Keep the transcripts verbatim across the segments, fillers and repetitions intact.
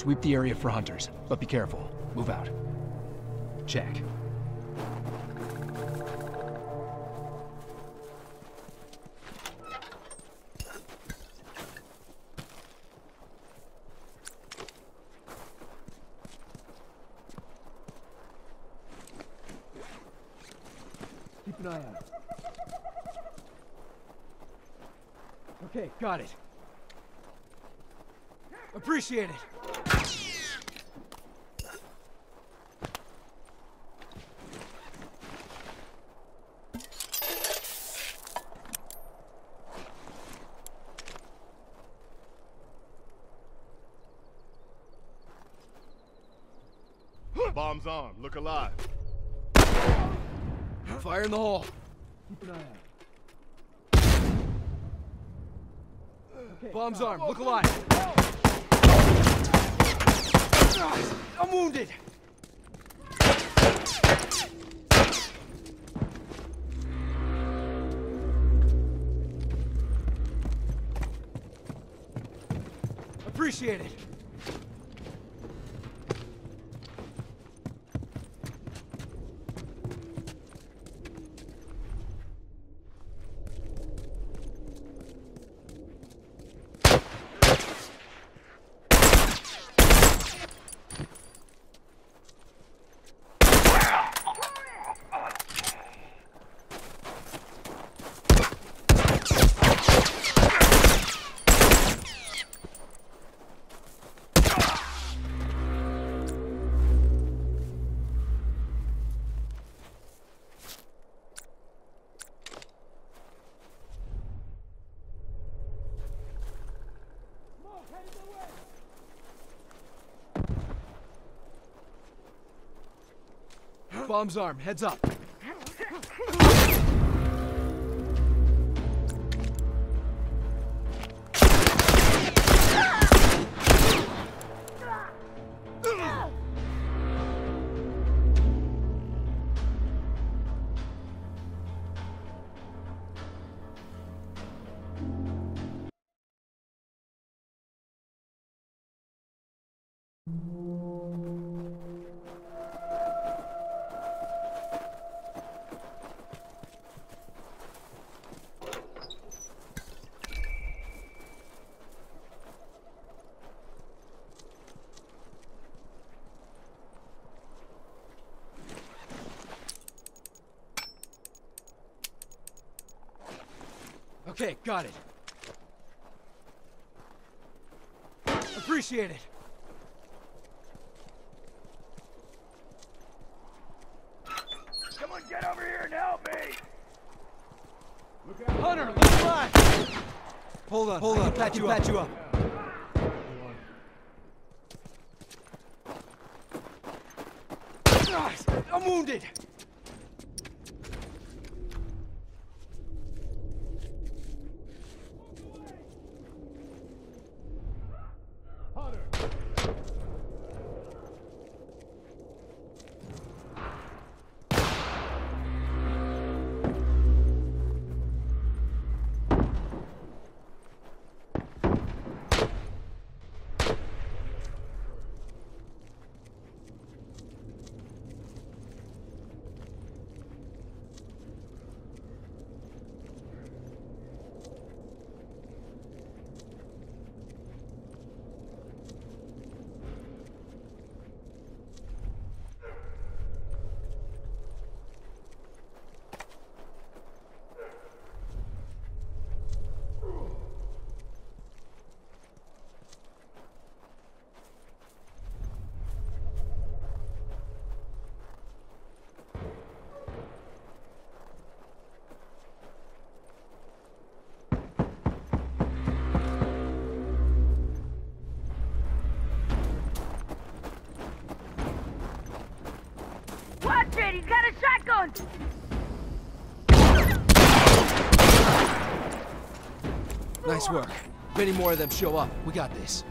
Sweep the area for hunters, but be careful. Move out. Check. Keep an eye on it. Okay, got it. Appreciate it. Bomb's armed. Look alive. Fire in the hole. Keep an eye out. Okay, bomb's armed. Look alive. I'm wounded. Appreciate it. Bomb's armed. Heads up. Okay, got it. Appreciate it. Someone get over here and help me! Look out. Hunter, look alive! Hold on, hold on, patch you up. Patch you up. I'm wounded! He's got a shotgun! Nice work. If any more of them show up, we got this.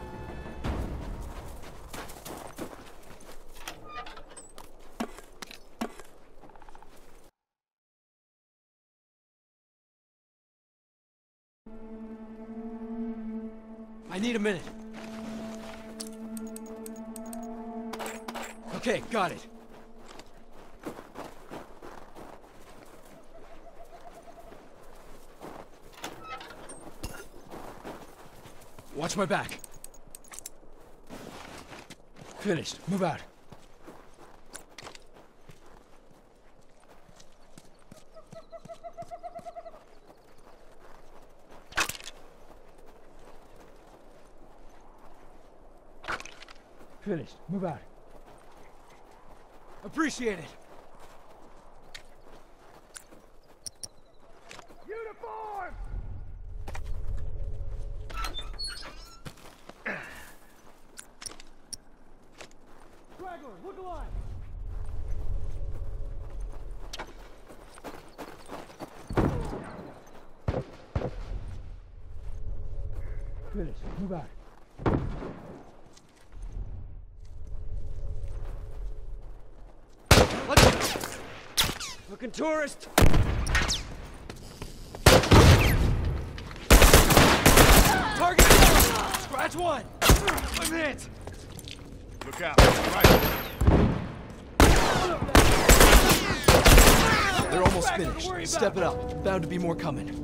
I need a minute. Okay, got it. Watch my back. Finished. Move out. Finished. Move out. Appreciate it. Uniform! Straggler, look alive! Finished. Move out. Looking tourist. Target down. Scratch one. I'm hit. Look out. Right. They're almost finished. Step it up. Bound to be more coming.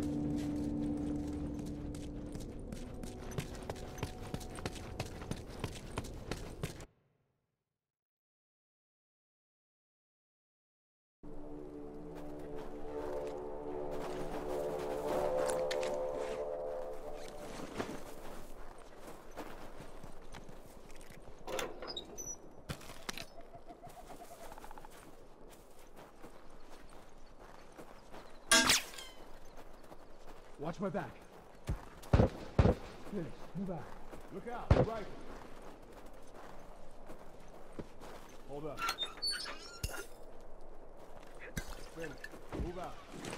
Watch my back. Finish. Move out. Look out. Right. Hold up. Finish. Move out.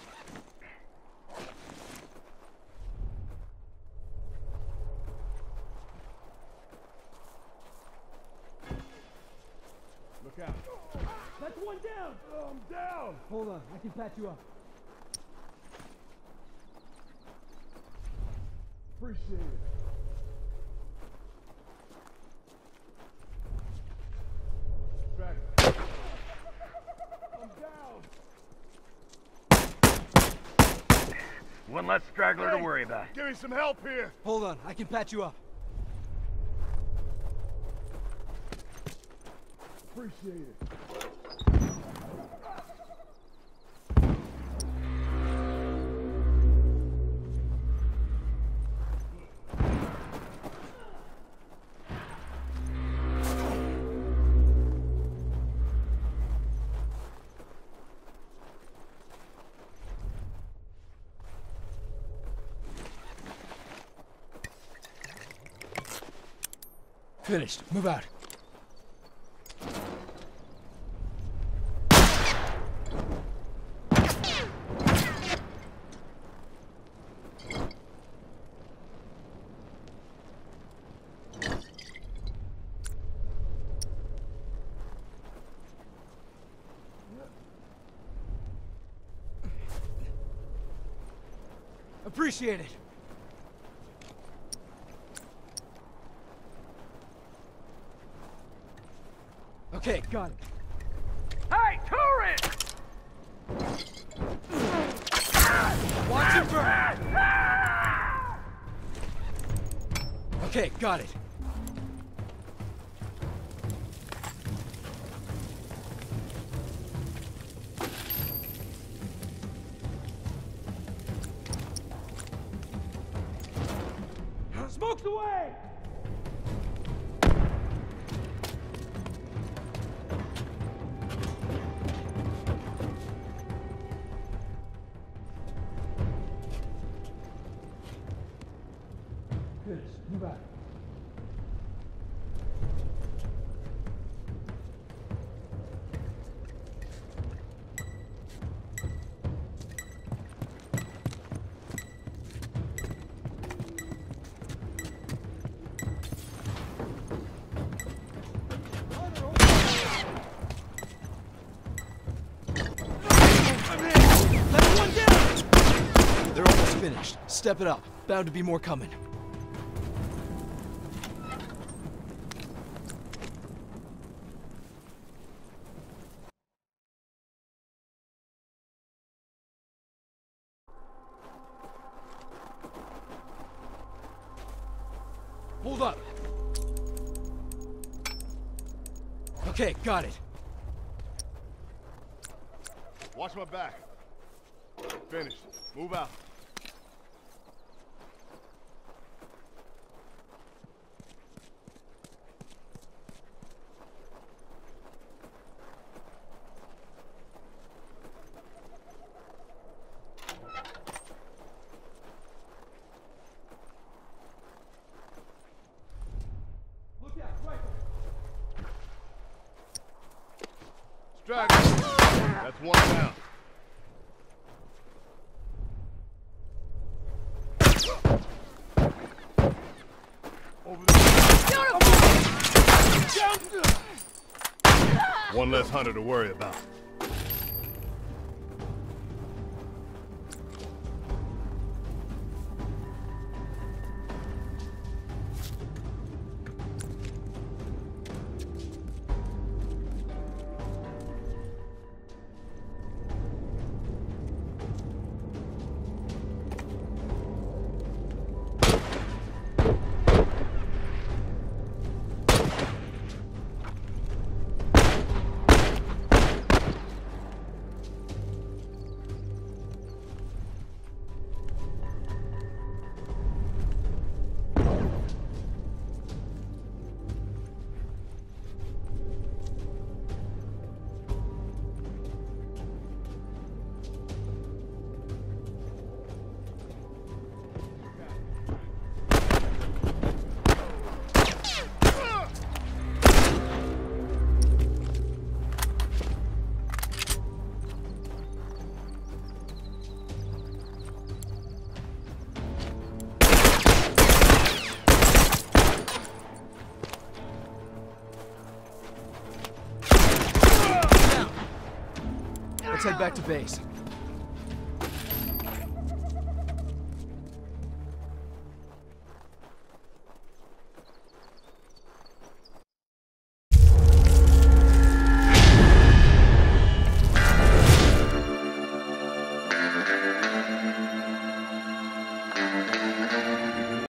Look out. That's one down. Oh, I'm down. Hold on. I can patch you up. Appreciate it. Straggler. I'm down. One less straggler Hey, to worry about. Give me some help here. Hold on. I can patch you up. Appreciate it. Finished. Move out. Appreciate it. Okay, got it. Hey, tourist! Watch him burn. Okay, got it. Smokes away! Finish. Move out. That's one down! They're almost finished. Step it up. Bound to be more coming. Hold up. Okay, got it. Watch my back. Finished. Move out. Look out, rifle. Straggler. That's one down. Over there. One less hunter to worry about. Let's head back to base.